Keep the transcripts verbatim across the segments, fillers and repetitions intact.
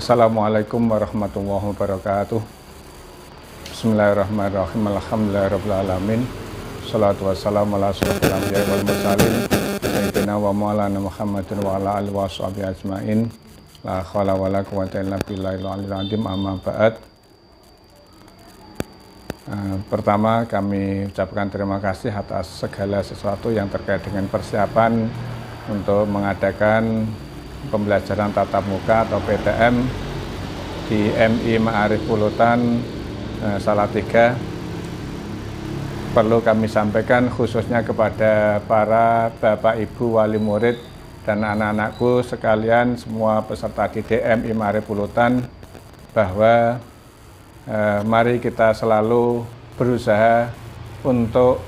Assalamualaikum warahmatullahi wabarakatuh. Bismillahirrahmanirrahim. Alhamdulillahirabbil alamin. Shalatu wassalamu ala asyrofil anbiya'i wal mursalin sayyidina wa maulana Muhammadin wa ala alihi washabihi ajmain. La haula wala quwwata illa billahil aliyyil azim. Amma ba'd. Uh, pertama kami ucapkan terima kasih atas segala sesuatu yang terkait dengan persiapan untuk mengadakan pembelajaran tatap muka atau P T M di M I Ma'arif Pulutan uh, Salatiga. Perlu kami sampaikan khususnya kepada para Bapak Ibu wali murid dan anak-anakku sekalian semua peserta didik M I Ma'arif Pulutan bahwa Eh, mari kita selalu berusaha untuk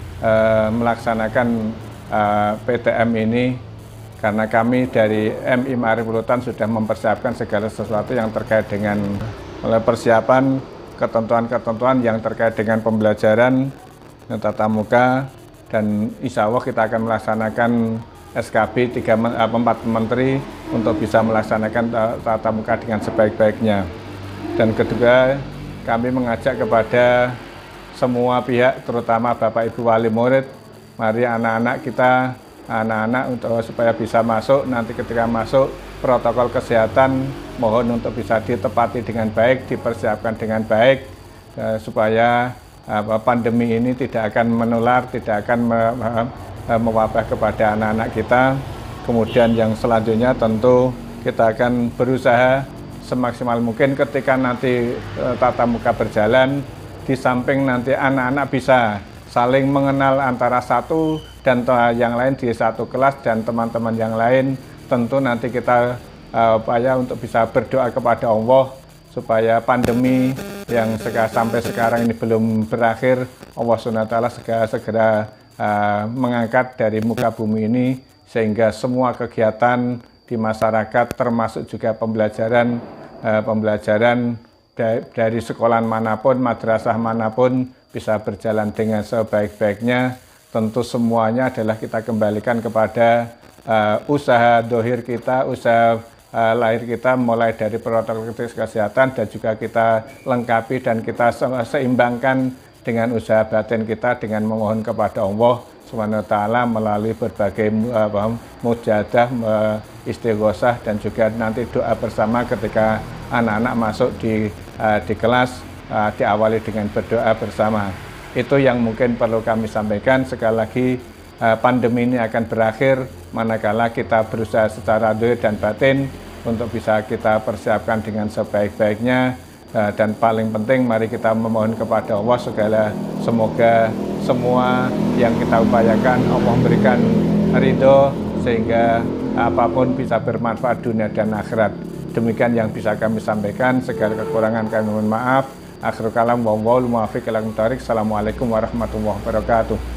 eh, melaksanakan eh, P T M ini, karena kami dari M I Ma'arif Pulutan sudah mempersiapkan segala sesuatu yang terkait dengan oleh persiapan ketentuan-ketentuan yang terkait dengan pembelajaran tatap muka, dan insya Allah kita akan melaksanakan S K B tiga, empat menteri untuk bisa melaksanakan tatap muka dengan sebaik-baiknya. Dan kedua, kami mengajak kepada semua pihak, terutama Bapak Ibu wali murid, mari anak-anak kita, anak-anak untuk supaya bisa masuk, nanti ketika masuk protokol kesehatan mohon untuk bisa ditepati dengan baik, dipersiapkan dengan baik, eh, supaya eh, pandemi ini tidak akan menular, tidak akan me, me, mewabah kepada anak-anak kita. Kemudian yang selanjutnya tentu kita akan berusaha semaksimal mungkin ketika nanti e, tatap muka berjalan, di samping nanti anak-anak bisa saling mengenal antara satu dan yang lain di satu kelas dan teman-teman yang lain, tentu nanti kita e, upaya untuk bisa berdoa kepada Allah supaya pandemi yang seka, sampai sekarang ini belum berakhir, Allah subhanahu wa taala segera, segera e, mengangkat dari muka bumi ini, sehingga semua kegiatan di masyarakat termasuk juga pembelajaran eh, pembelajaran da dari sekolah manapun, madrasah manapun bisa berjalan dengan sebaik-baiknya. Tentu semuanya adalah kita kembalikan kepada eh, usaha dohir kita, usaha eh, lahir kita, mulai dari protokol kesehatan, dan juga kita lengkapi dan kita seimbangkan dengan usaha batin kita dengan memohon kepada Allah Subhanahu wa taala melalui berbagai uh, mujahadah, uh, istighosah, dan juga nanti doa bersama ketika anak-anak masuk di uh, di kelas, uh, diawali dengan berdoa bersama. Itu yang mungkin perlu kami sampaikan. Sekali lagi, uh, pandemi ini akan berakhir manakala kita berusaha secara zahir dan batin untuk bisa kita persiapkan dengan sebaik-baiknya. Uh, dan paling penting, mari kita memohon kepada Allah segala semoga semua yang kita upayakan Allah berikan ridho, sehingga apapun bisa bermanfaat dunia dan akhirat. Demikian yang bisa kami sampaikan. Segala kekurangan kami mohon maaf. Akhirul kalam, wallahul muwaffiq ila aqwamit thoriq. Assalamualaikum warahmatullahi wabarakatuh.